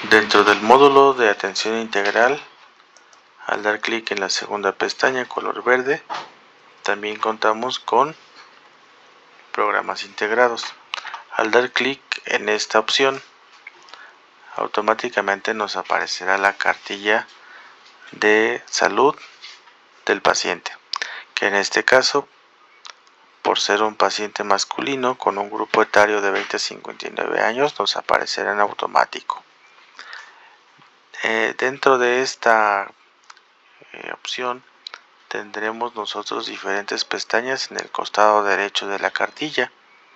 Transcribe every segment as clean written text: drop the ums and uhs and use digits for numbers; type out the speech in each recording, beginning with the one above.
Dentro del módulo de atención integral, al dar clic en la segunda pestaña color verde, también contamos con programas integrados. Al dar clic en esta opción, automáticamente nos aparecerá la cartilla de salud del paciente, que en este caso, por ser un paciente masculino con un grupo etario de 20 a 59 años, nos aparecerá en automático. Dentro de esta opción tendremos nosotros diferentes pestañas en el costado derecho de la cartilla,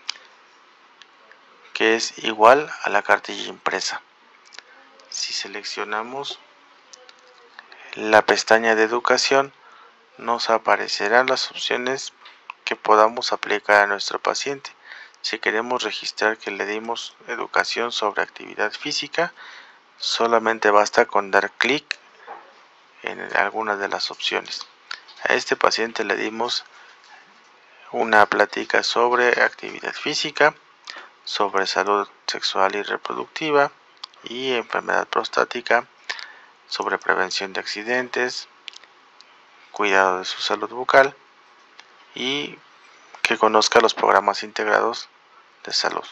que es igual a la cartilla impresa. Si seleccionamos la pestaña de educación, nos aparecerán las opciones que podamos aplicar a nuestro paciente. Si queremos registrar que le dimos educación sobre actividad física, solamente basta con dar clic en alguna de las opciones. A este paciente le dimos una plática sobre actividad física, sobre salud sexual y reproductiva y enfermedad prostática, sobre prevención de accidentes, cuidado de su salud bucal y que conozca los programas integrados de salud.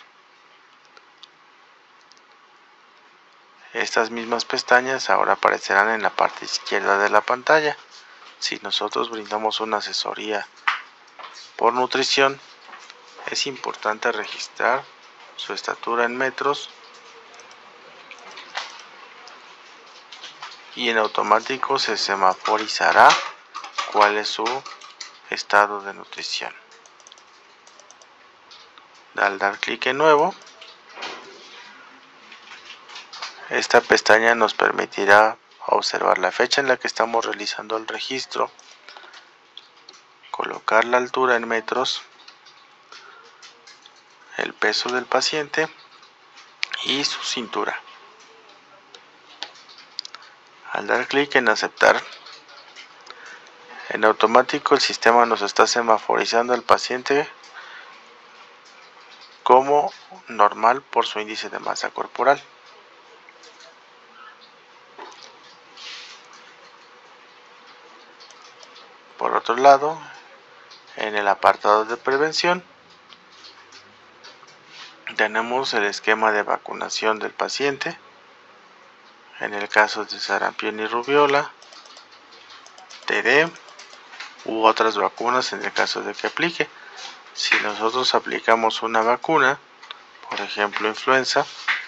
Estas mismas pestañas ahora aparecerán en la parte izquierda de la pantalla. Si nosotros brindamos una asesoría por nutrición, es importante registrar su estatura en metros y en automático se semaforizará cuál es su estado de nutrición. Al dar clic en nuevo, esta pestaña nos permitirá observar la fecha en la que estamos realizando el registro, colocar la altura en metros, el peso del paciente y su cintura. Al dar clic en aceptar, en automático el sistema nos está semaforizando al paciente como normal por su índice de masa corporal. Por otro lado, en el apartado de prevención, tenemos el esquema de vacunación del paciente, en el caso de sarampión y rubiola, TD u otras vacunas en el caso de que aplique. Si nosotros aplicamos una vacuna, por ejemplo influenza,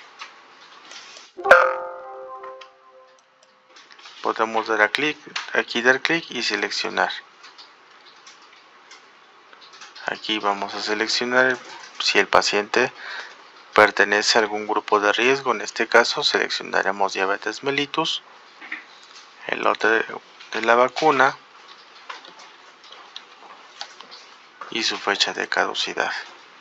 podemos dar clic y seleccionar. Aquí vamos a seleccionar si el paciente pertenece a algún grupo de riesgo. En este caso seleccionaremos diabetes mellitus, el lote de la vacuna y su fecha de caducidad.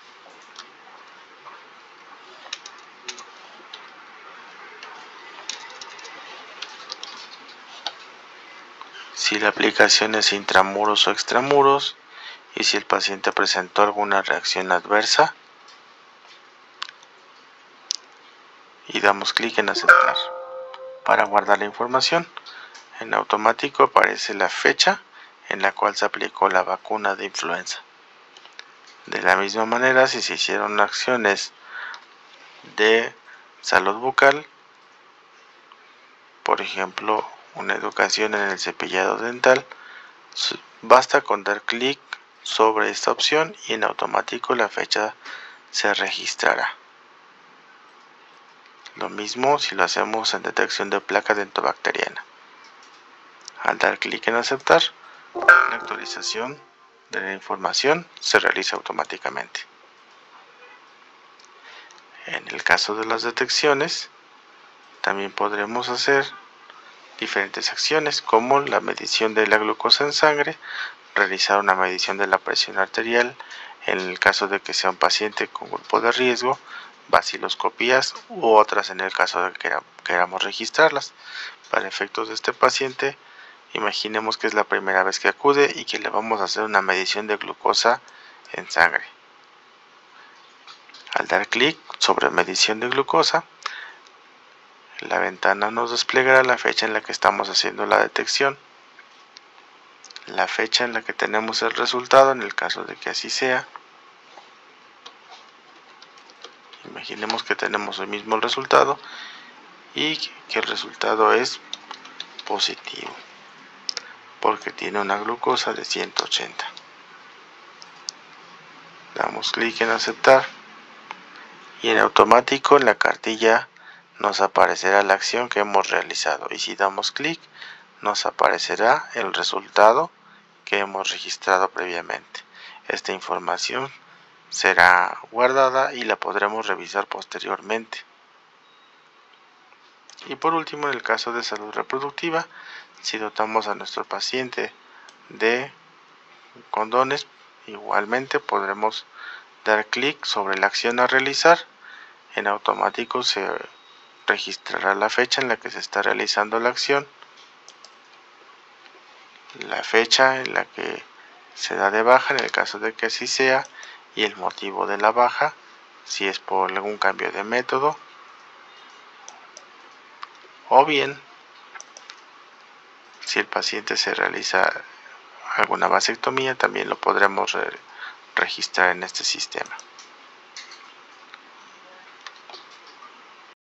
Si la aplicación es intramuros o extramuros y si el paciente presentó alguna reacción adversa, y damos clic en aceptar. Para guardar la información, en automático aparece la fecha en la cual se aplicó la vacuna de influenza. De la misma manera, si se hicieron acciones de salud bucal, por ejemplo, una educación en el cepillado dental, basta con dar clic sobre esta opción y en automático la fecha se registrará. Lo mismo si lo hacemos en detección de placa dentobacteriana. Al dar clic en aceptar, la actualización de la información se realiza automáticamente. En el caso de las detecciones, también podremos hacer diferentes acciones como la medición de la glucosa en sangre, realizar una medición de la presión arterial en el caso de que sea un paciente con grupo de riesgo, vaciloscopías u otras en el caso de que queramos registrarlas. Para efectos de este paciente, imaginemos que es la primera vez que acude y que le vamos a hacer una medición de glucosa en sangre. Al dar clic sobre medición de glucosa, La ventana nos desplegará la fecha en la que estamos haciendo la detección, la fecha en la que tenemos el resultado en el caso de que así sea. Imaginemos que tenemos el mismo resultado y que el resultado es positivo porque tiene una glucosa de 180. Damos clic en aceptar y en automático en la cartilla nos aparecerá la acción que hemos realizado, y si damos clic nos aparecerá el resultado que hemos registrado previamente. Esta información será guardada y la podremos revisar posteriormente. Y por último, en el caso de salud reproductiva, si dotamos a nuestro paciente de condones, igualmente podremos dar clic sobre la acción a realizar. En automático se registrará la fecha en la que se está realizando la acción, la fecha en la que se da de baja en el caso de que así sea, y el motivo de la baja, si es por algún cambio de método, o bien si el paciente se realiza alguna vasectomía, también lo podremos registrar en este sistema.